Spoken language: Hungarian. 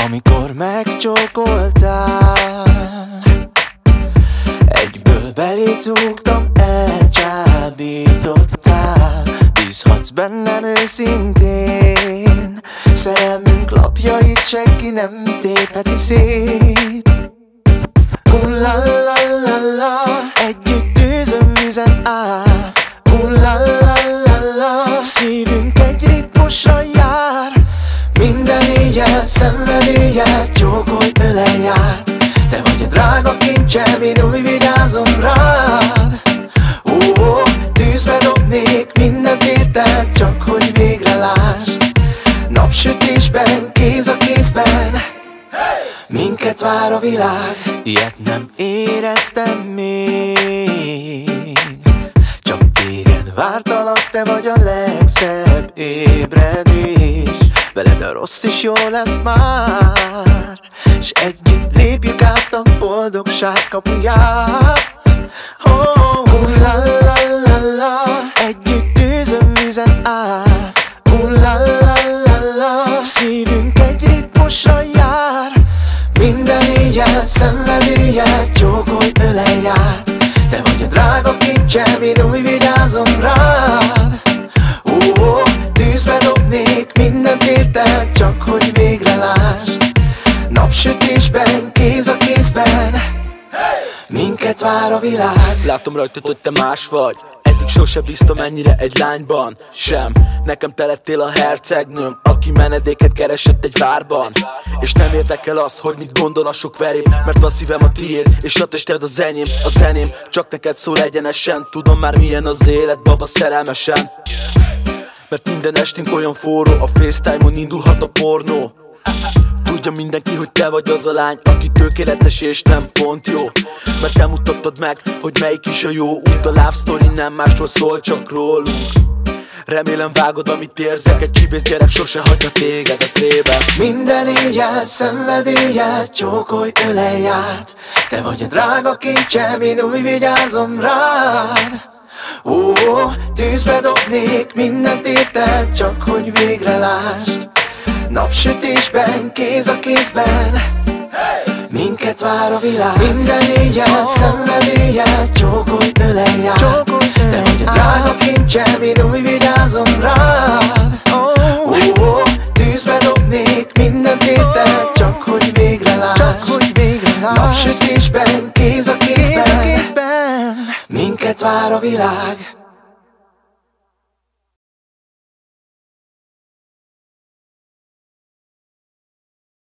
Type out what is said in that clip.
Amikor megcsókoltál, egyből belét zúgtam, elcsábítottál. Bízhatsz bennem őszintén, szerelmünk lapjait senki nem tépheti szét. La la la la, együtt tűzön vízen át. La la la la, szívünk egy ritmusra jár. Minden éjjel szenvedéllyel csókolj, ölelj át. Te vagy a drága kincsem, én úgy vigyázom rád. Tűzbe dobnék mindent érted, csak hogy végre lásd. Napsütésben, kéz a kézben, minket vár a világ. Ilyet nem éreztem még, csak téged vártalak, te vagy a legszebb ébredés. Veled a rossz is jó lesz már, s együtt lépjük át a boldogság kapuját. La la la la, együtt tűzön vízen át. La la la la, szívünk egy ritmusra jár. Minden éjjel szenvedéllyel csókolj, ölelj át. Te vagy a drága kincsem, én úgy vigyázom rád. Tűzbe dobnék mindent érted, csak hogy végre lásd. Napsütésben, kéz a kézben, minket vár a világ. Látom rajtad, hogy te más vagy. Eddig sose bíztam ennyire egy lányban sem. Nekem te lettél a hercegnőm, aki menedéket keresett egy várban. És nem érdekel az, hogy mit gondol a sok verém, mert a szívem a tiéd, és a tested az enyém. A zeném csak neked szól egyenesen. Tudom már milyen az élet, baba, szerelmesen. Mert minden estünk olyan forró, a FaceTime-on indulhat a pornó. Tudja mindenki, hogy te vagy az a lány, aki tökéletes és nem pont jó. Mert te mutattad meg, hogy melyik is a jó út. A love story nem másról szól, csak rólunk. Remélem vágod, amit érzek, egy csibész gyerek sose hagyja téged a trébe. Minden éjjel szenvedéllyel csókolj, ölelj át. Te vagy a drága kincsem, én úgy vigyázom rád. Tűzbe dobnék mindent érted, csak hogy végre lásd. Napsütésben, kéz a kézben, minket vár a világ. Minden éjjel szenvedéllyel csókolj, ölelj át. Te vagy a drága kincsem, én úgy vigyázom rád. Tűzbe dobnék mindent érted, csak hogy végre lásd. Napsütésben, kéz a kézben, minket vár a világ.